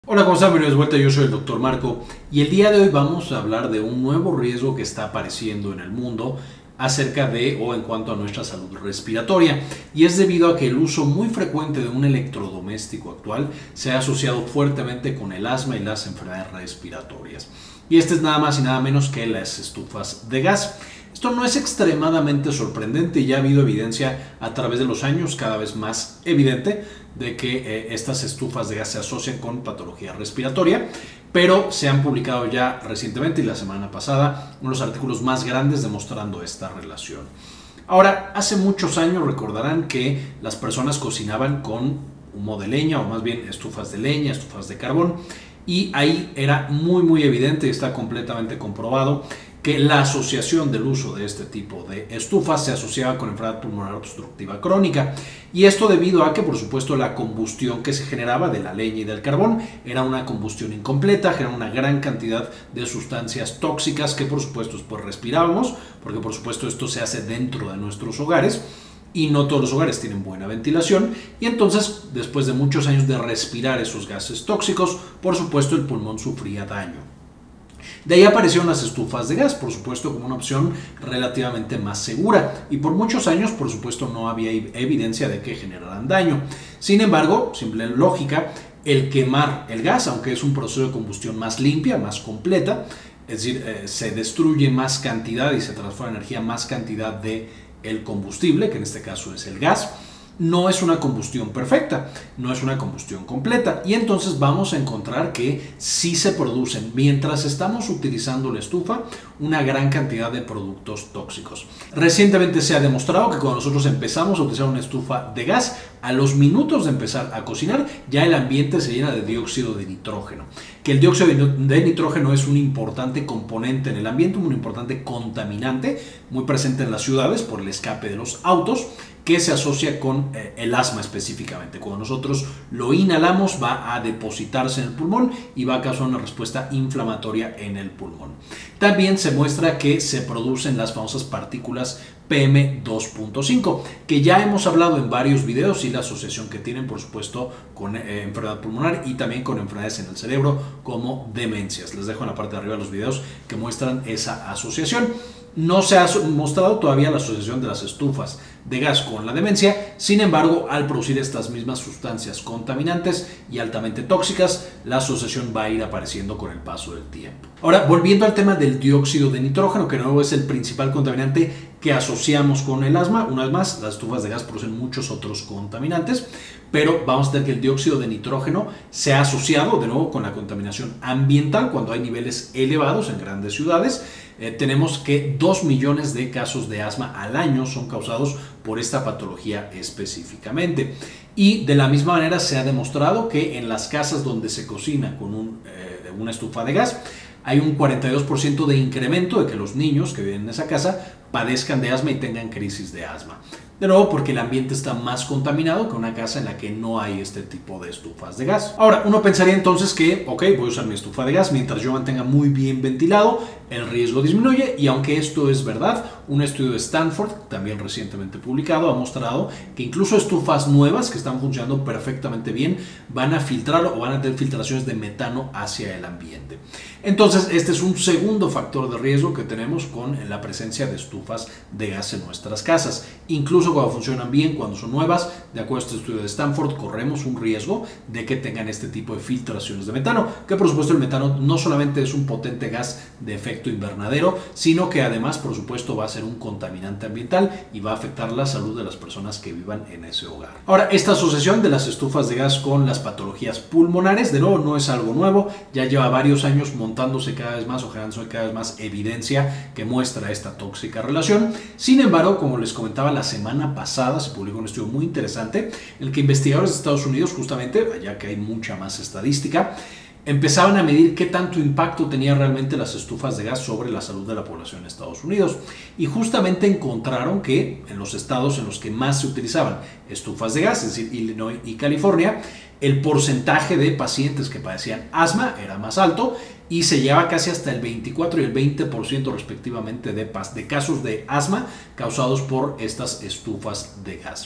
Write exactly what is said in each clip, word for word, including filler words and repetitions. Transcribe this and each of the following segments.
Hola, ¿cómo están? Bienvenidos de vuelta, yo soy el doctor Marco y el día de hoy vamos a hablar de un nuevo riesgo que está apareciendo en el mundo acerca de o en cuanto a nuestra salud respiratoria, y es debido a que el uso muy frecuente de un electrodoméstico actual se ha asociado fuertemente con el asma y las enfermedades respiratorias, y este es nada más y nada menos que las estufas de gas. Esto no es extremadamente sorprendente y ya ha habido evidencia a través de los años cada vez más evidente de que eh, estas estufas de gas se asocian con patología respiratoria, pero se han publicado ya recientemente y la semana pasada unos artículos más grandes demostrando esta relación. Ahora, hace muchos años recordarán que las personas cocinaban con humo de leña, o más bien estufas de leña, estufas de carbón, y ahí era muy muy evidente y está completamente comprobado que la asociación del uso de este tipo de estufas se asociaba con enfermedad pulmonar obstructiva crónica, y esto debido a que, por supuesto, la combustión que se generaba de la leña y del carbón era una combustión incompleta, generaba una gran cantidad de sustancias tóxicas que, por supuesto, después respirábamos, porque por supuesto esto se hace dentro de nuestros hogares y no todos los hogares tienen buena ventilación, y entonces después de muchos años de respirar esos gases tóxicos, por supuesto el pulmón sufría daño. De ahí aparecieron las estufas de gas, por supuesto, como una opción relativamente más segura, y por muchos años, por supuesto, no había evidencia de que generaran daño. Sin embargo, simple lógica, el quemar el gas, aunque es un proceso de combustión más limpia, más completa, es decir, eh, se destruye más cantidad y se transforma en energía más cantidad de el combustible, que en este caso es el gas, no es una combustión perfecta, no es una combustión completa, y entonces vamos a encontrar que sí se producen, mientras estamos utilizando la estufa, una gran cantidad de productos tóxicos. Recientemente se ha demostrado que cuando nosotros empezamos a utilizar una estufa de gas, a los minutos de empezar a cocinar, ya el ambiente se llena de dióxido de nitrógeno, que el dióxido de nitrógeno es un importante componente en el ambiente, un importante contaminante, muy presente en las ciudades por el escape de los autos, que se asocia con eh, el asma específicamente. Cuando nosotros lo inhalamos, va a depositarse en el pulmón y va a causar una respuesta inflamatoria en el pulmón. También se muestra que se producen las famosas partículas P M dos punto cinco, que ya hemos hablado en varios videos, y la asociación que tienen, por supuesto, con eh, enfermedad pulmonar y también con enfermedades en el cerebro como demencias. Les dejo en la parte de arriba los videos que muestran esa asociación. No se ha mostrado todavía la asociación de las estufas de gas con la demencia, sin embargo, al producir estas mismas sustancias contaminantes y altamente tóxicas, la asociación va a ir apareciendo con el paso del tiempo. Ahora, volviendo al tema del dióxido de nitrógeno, que de nuevo es el principal contaminante que asociamos con el asma. Una vez más, las estufas de gas producen muchos otros contaminantes, pero vamos a tener que el dióxido de nitrógeno se ha asociado de nuevo con la contaminación ambiental cuando hay niveles elevados en grandes ciudades. Eh, tenemos que dos millones de casos de asma al año son causados por esta patología específicamente. Y de la misma manera se ha demostrado que en las casas donde se cocina con un, eh, una estufa de gas, hay un cuarenta y dos por ciento de incremento de que los niños que viven en esa casa padezcan de asma y tengan crisis de asma. De nuevo, porque el ambiente está más contaminado que una casa en la que no hay este tipo de estufas de gas. Ahora, uno pensaría entonces que, ok, voy a usar mi estufa de gas mientras yo mantenga muy bien ventilado, el riesgo disminuye, y aunque esto es verdad, un estudio de Stanford, también recientemente publicado, ha mostrado que incluso estufas nuevas que están funcionando perfectamente bien van a filtrar o van a tener filtraciones de metano hacia el ambiente. Entonces, este es un segundo factor de riesgo que tenemos con la presencia de estufas de gas en nuestras casas. Incluso cuando funcionan bien, cuando son nuevas, de acuerdo a este estudio de Stanford, corremos un riesgo de que tengan este tipo de filtraciones de metano, que por supuesto el metano no solamente es un potente gas de efecto invernadero, sino que además, por supuesto, va a ser un contaminante ambiental y va a afectar la salud de las personas que vivan en ese hogar. Ahora, esta asociación de las estufas de gas con las patologías pulmonares, de nuevo, no es algo nuevo, ya lleva varios años montándose cada vez más o generándose cada vez más evidencia que muestra esta tóxica relación. Sin embargo, como les comentaba, la semana pasada se publicó un estudio muy interesante en el que investigadores de Estados Unidos, justamente, allá que hay mucha más estadística, empezaban a medir qué tanto impacto tenían realmente las estufas de gas sobre la salud de la población en Estados Unidos, y justamente encontraron que en los estados en los que más se utilizaban estufas de gas, es decir, Illinois y California, el porcentaje de pacientes que padecían asma era más alto, y se lleva casi hasta el veinticuatro y el veinte por ciento respectivamente de, de casos de asma causados por estas estufas de gas.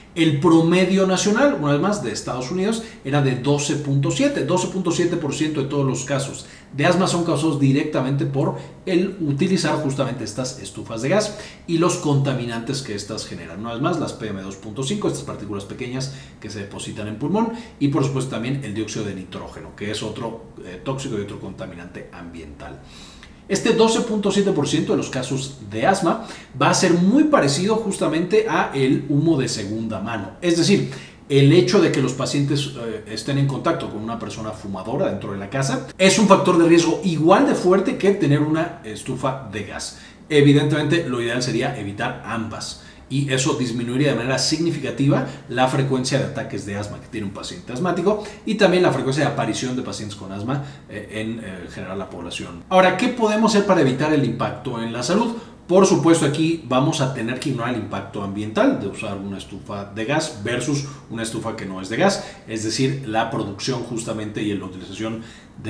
El promedio nacional, una vez más, de Estados Unidos era de doce punto siete. doce punto siete por ciento de todos los casos de asma son causados directamente por el utilizar justamente estas estufas de gas y los contaminantes que estas generan. Una vez más, las P M dos punto cinco, estas partículas pequeñas que se depositan en pulmón, y por supuesto también el dióxido de nitrógeno, que es otro eh, tóxico y otro contaminante ambiental. Este doce punto siete por ciento de los casos de asma va a ser muy parecido justamente a el humo de segunda mano. Es decir, el hecho de que los pacientes eh, estén en contacto con una persona fumadora dentro de la casa es un factor de riesgo igual de fuerte que tener una estufa de gas. Evidentemente, lo ideal sería evitar ambas. Y eso disminuiría de manera significativa la frecuencia de ataques de asma que tiene un paciente asmático y también la frecuencia de aparición de pacientes con asma eh, en eh, general la población. Ahora, ¿qué podemos hacer para evitar el impacto en la salud? Por supuesto, aquí vamos a tener que ignorar el impacto ambiental de usar una estufa de gas versus una estufa que no es de gas, es decir, la producción justamente y la utilización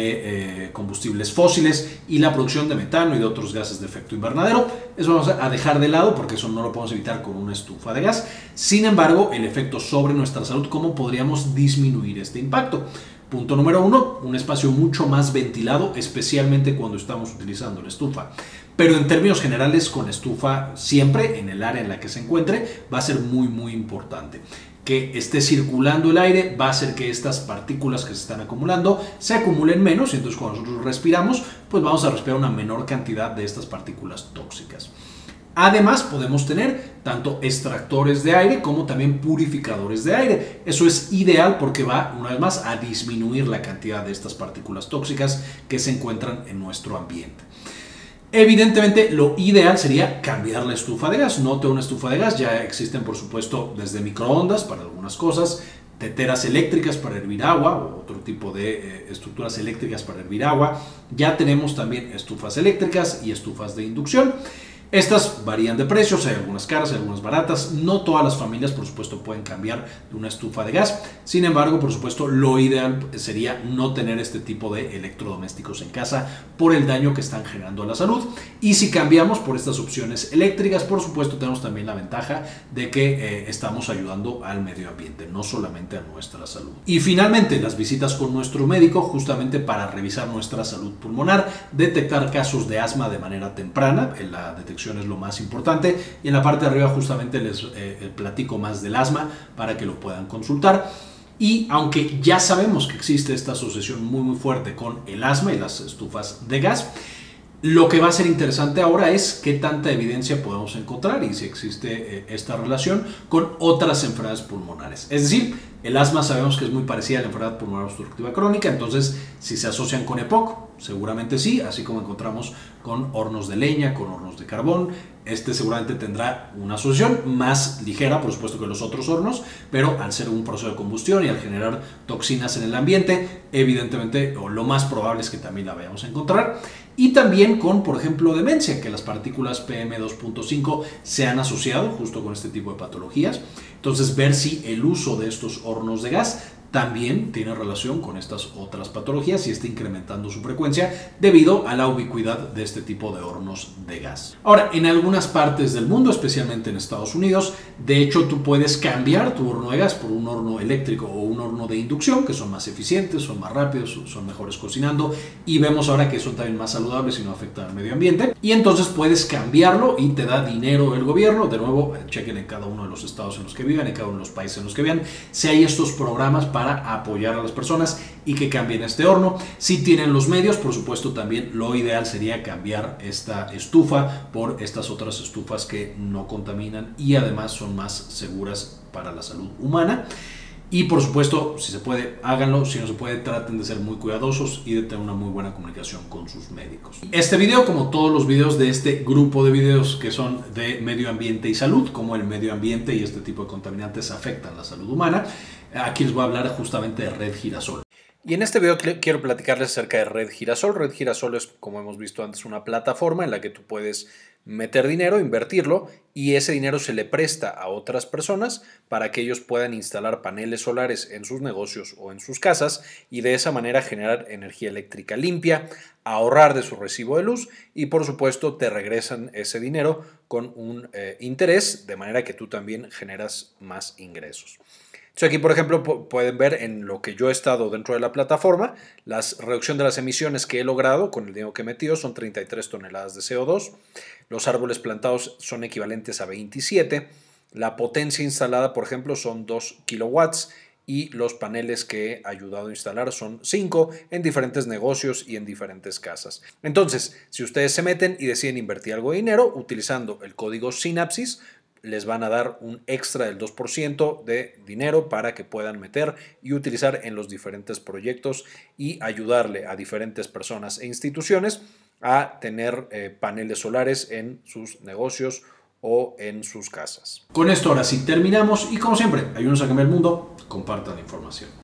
de eh, combustibles fósiles y la producción de metano y de otros gases de efecto invernadero. Eso vamos a dejar de lado porque eso no lo podemos evitar con una estufa de gas. Sin embargo, el efecto sobre nuestra salud, ¿cómo podríamos disminuir este impacto? Punto número uno, un espacio mucho más ventilado, especialmente cuando estamos utilizando la estufa. Pero en términos generales, con estufa siempre en el área en la que se encuentre va a ser muy muy importante. Que esté circulando el aire va a hacer que estas partículas que se están acumulando se acumulen menos y entonces cuando nosotros respiramos pues vamos a respirar una menor cantidad de estas partículas tóxicas. Además podemos tener tanto extractores de aire como también purificadores de aire. Eso es ideal porque va una vez más a disminuir la cantidad de estas partículas tóxicas que se encuentran en nuestro ambiente. Evidentemente lo ideal sería cambiar la estufa de gas, no tener una estufa de gas, ya existen por supuesto desde microondas para algunas cosas, teteras eléctricas para hervir agua o otro tipo de eh, estructuras eléctricas para hervir agua, ya tenemos también estufas eléctricas y estufas de inducción. Estas varían de precios, hay algunas caras, hay algunas baratas, no todas las familias por supuesto pueden cambiar de una estufa de gas, sin embargo por supuesto lo ideal sería no tener este tipo de electrodomésticos en casa por el daño que están generando a la salud, y si cambiamos por estas opciones eléctricas por supuesto tenemos también la ventaja de que eh, estamos ayudando al medio ambiente, no solamente a nuestra salud. Y finalmente las visitas con nuestro médico justamente para revisar nuestra salud pulmonar, detectar casos de asma de manera temprana, en la detección es lo más importante, y en la parte de arriba justamente les eh, platico más del asma para que lo puedan consultar. Y aunque ya sabemos que existe esta asociación muy muy fuerte con el asma y las estufas de gas, lo que va a ser interesante ahora es qué tanta evidencia podemos encontrar y si existe eh, esta relación con otras enfermedades pulmonares. Es decir, el asma sabemos que es muy parecida a la enfermedad pulmonar obstructiva crónica, entonces si se asocian con E P O C, seguramente sí, así como encontramos con hornos de leña, con hornos de carbón. Este seguramente tendrá una asociación más ligera, por supuesto, que los otros hornos, pero al ser un proceso de combustión y al generar toxinas en el ambiente, evidentemente, o lo más probable es que también la vayamos a encontrar. Y también con, por ejemplo, demencia, que las partículas P M dos punto cinco se han asociado justo con este tipo de patologías. Entonces, ver si el uso de estos hornos de gas también tiene relación con estas otras patologías y está incrementando su frecuencia debido a la ubicuidad de este tipo de hornos de gas. Ahora, en algunas partes del mundo, especialmente en Estados Unidos, de hecho tú puedes cambiar tu horno de gas por un horno eléctrico o un horno de inducción, que son más eficientes, son más rápidos, son mejores cocinando, y vemos ahora que son también más saludables y no afectan al medio ambiente. Y entonces puedes cambiarlo y te da dinero el gobierno. De nuevo, chequen en cada uno de los estados en los que vivan, en cada uno de los países en los que vivan, si hay estos programas para apoyar a las personas y que cambien este horno. Si tienen los medios, por supuesto, también lo ideal sería cambiar esta estufa por estas otras estufas que no contaminan y además son más seguras para la salud humana. Y por supuesto, si se puede, háganlo. Si no se puede, traten de ser muy cuidadosos y de tener una muy buena comunicación con sus médicos. Este video, como todos los videos de este grupo de videos que son de medio ambiente y salud, como el medio ambiente y este tipo de contaminantes afectan la salud humana, aquí les voy a hablar justamente de Red Girasol. Y en este video quiero platicarles acerca de Red Girasol. Red Girasol es, como hemos visto antes, una plataforma en la que tú puedes meter dinero, invertirlo, y ese dinero se le presta a otras personas para que ellos puedan instalar paneles solares en sus negocios o en sus casas y de esa manera generar energía eléctrica limpia, ahorrar de su recibo de luz y por supuesto te regresan ese dinero con un eh, interés, de manera que tú también generas más ingresos. Entonces aquí, por ejemplo, pueden ver en lo que yo he estado dentro de la plataforma, la reducción de las emisiones que he logrado con el dinero que he metido son treinta y tres toneladas de C O dos, los árboles plantados son equivalentes a veintisiete, la potencia instalada, por ejemplo, son dos kilowatts y los paneles que he ayudado a instalar son cinco en diferentes negocios y en diferentes casas. Entonces, si ustedes se meten y deciden invertir algo de dinero utilizando el código Synapsis, les van a dar un extra del dos por ciento de dinero para que puedan meter y utilizar en los diferentes proyectos y ayudarle a diferentes personas e instituciones a tener eh, paneles solares en sus negocios o en sus casas. Con esto ahora sí terminamos y como siempre, ayúdenos a cambiar el mundo, compartan la información.